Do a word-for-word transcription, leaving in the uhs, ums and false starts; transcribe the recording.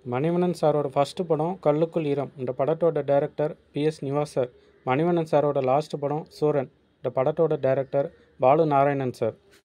மணிவண்ணன் சாரோட ஃபஸ்ட்டு படம் கல்லுக்குள் ஈரம். இந்த படத்தோட director P S Nivas sir. Manivannan சாரோட லாஸ்ட் படம் சூரன். இந்த படத்தோட டைரக்டர் பாலு நாராயணன் சார்.